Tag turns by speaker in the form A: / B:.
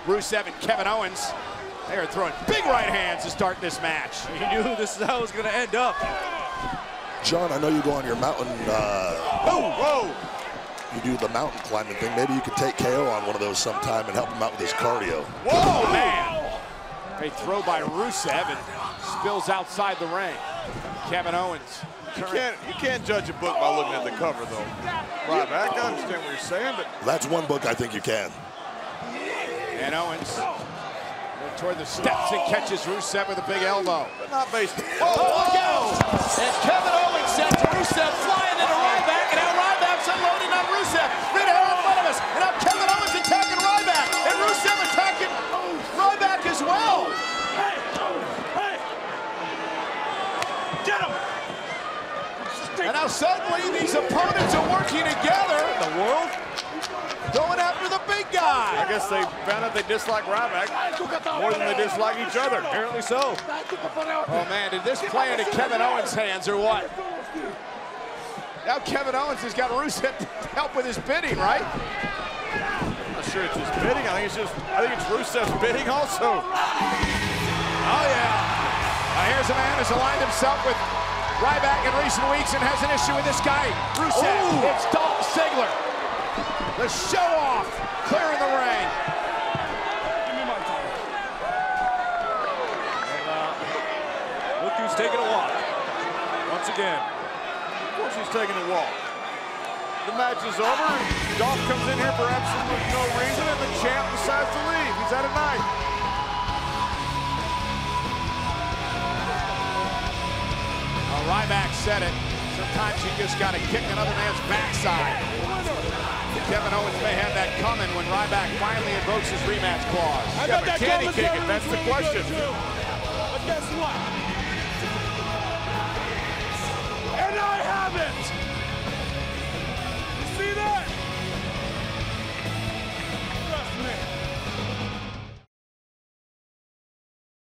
A: Rusev and Kevin Owens. They are throwing big right hands to start this match.
B: You knew this is how it was going to end up.
C: John, I know you go on your mountain.
A: Whoa!
C: You do the mountain climbing thing. Maybe you could take KO on one of those sometime and help him out with his cardio.
A: Whoa, man! A throw by Rusev and spills outside the ring. Kevin Owens.
D: You can't judge a book by looking at the cover, though. Ryback, I understand what you're saying, but
C: that's one book I think you can.
A: And Owens toward the steps and catches Rusev with a big elbow.
D: But not based.
A: Oh, look out! And Kevin Owens sends Rusev flying into Ryback, and now Ryback's unloading on Rusev. Right here in front of us, and now Kevin Owens attacking Ryback, and Rusev attacking Ryback as well.
B: Get him!
A: And now suddenly these opponents are working together.
B: The world?
A: Going after the big guy.
D: I guess they found out they dislike Ryback more than they dislike each other.
B: Apparently so.
A: Oh man, did this play into Kevin Owens' hands or what? Now Kevin Owens has got Rusev to help with his bidding, right?
D: I'm not sure it's his bidding. I think it's Rusev's bidding also.
A: Oh yeah. Here's a man who's aligned himself with Ryback in recent weeks and has an issue with this guy, Rusev.
B: Ooh.
A: It's Dolph Ziggler. The show-off clearing the ring.
B: Give me my time. And look who's taking a walk. Once again.
D: Of course he's taking a walk. The match is over. Dolph comes in here for absolutely no reason, and the champ decides to leave. He's had a night.
A: Ryback said it. Sometimes you just got to kick another man's backside. Kevin Owens may have that coming when Ryback finally invokes his rematch clause.
D: Yeah, but can he kick it? That's the question.
B: But guess what?